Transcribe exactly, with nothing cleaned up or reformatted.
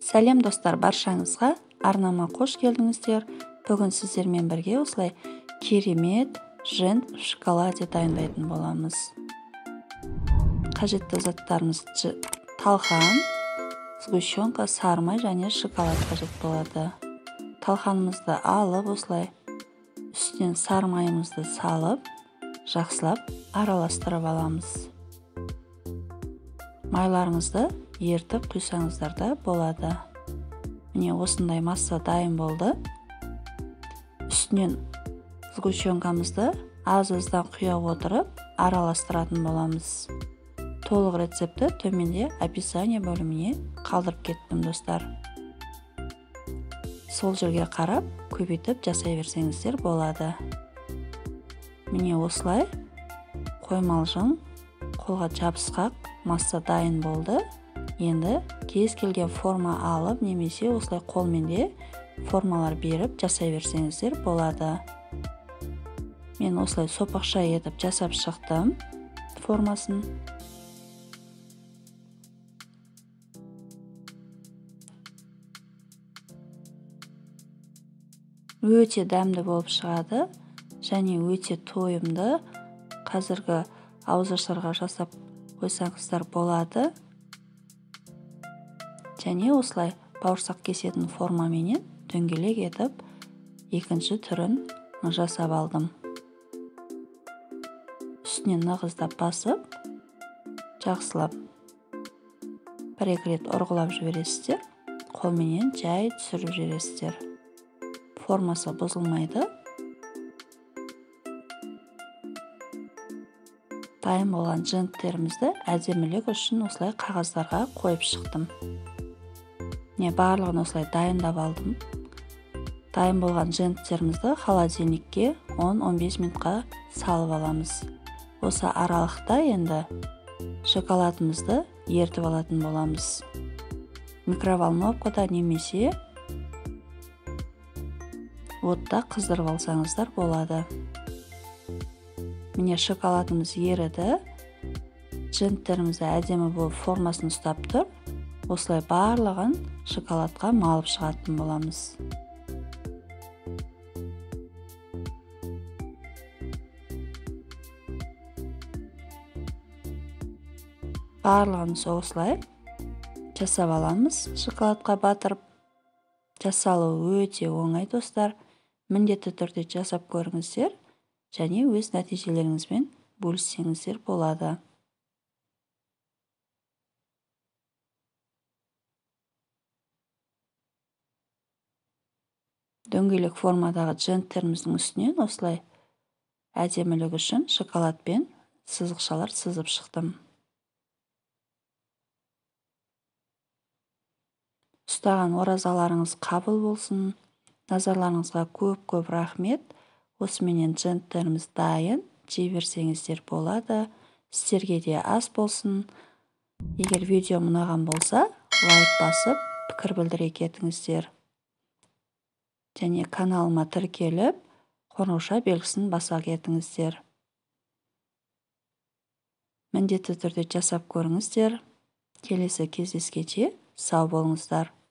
Сәлем достар, баршаңызға арнама қош келдіңіздер. Бүгін сіздермен бірге осылай керемет жент в шоколаде дайындайтын боламыз. Қажетті заттарымыз талқан, сгущенка, сармай және шоколад қажет болады. Талқанымызды алып, осылай үстінен сармайымызды салып, жақсылап араластырып аламыз. Майларыңызды ертіп құйсаңыздар да болады. Міне осындай масса дайын болды. Үстінен сгущенкамызды аз-аздан құя отырып араластыратын боламыз. Толық рецепті төменде описание бөліміне қалдырып кеттім достар. Сол жерге қарап көбейтіп жасай берсеңіздер болады. Міне осылай қоймалжың қолға жабысқақ масса дайын болды. Енді кез келген форма алып, немесе осылай қолмен де формалар беріп жасай берсеңіздер болады. Мен осылай сопақша етіп жасап шықтым формасын. Өте дәмді болып шығады және өте тойымды. Қазіргі ауызашарға жасап қойсаңыздар болады. Және осылай бауырсақ кесетін формаменен дөңгелек етіп екінші түрін жасап алдым. Үстінен нығыздап басып, жақсылап бір-екі рет ұрғылап жібересіздер. Қолменен жай түсіріп жібересіздер. Формасы бұзылмайды. Дайын болған женттерімізді әдемілік үшін осылай қағаздарға қойып шықтым. Не барлығын осылай дайындап алдым. Дайын болған женттерімізді холодильникке он-он бес минутқа салып аламыз. Осы аралықта енді шоколадымызды ертіп алатын боламыз. Микроволновкада немесе отта қыздырып алсаңыздар болады. Міне шоколадымыз еріді. Женттерімізді әдемі болып формасын ұстап тұр. Осылай барлығын шоколадқа малып шығатын боламыз. Барлығын осылай жасап аламыз. Шоколадқа батырып жасалу өте оңай достар. Міндетті түрде жасап көріңіздер және өз нәтижелеріңізбен бөліссеңіздер болады. Дөңгелек формадағы женттеріміздің үстінен осылай әдемілік үшін шоколадпен сызықшалар сызып шықтым. Ұстаған оразаларыңыз қабыл болсын. Назарларыңызға көп-көп рахмет. Осыменен женттеріміз дайын. Жей берсеңіздер болады. Сіздерге де ас болсын. Егер видео ұнаған болса, лайк басып, пікір білдіре кетіңіздер. Және каналыма тіркеліп, қоңырауша белгісін баса кетіңіздер. Міндетті түрде жасап көріңіздер. Келесі кездескенше сау болыңыздар.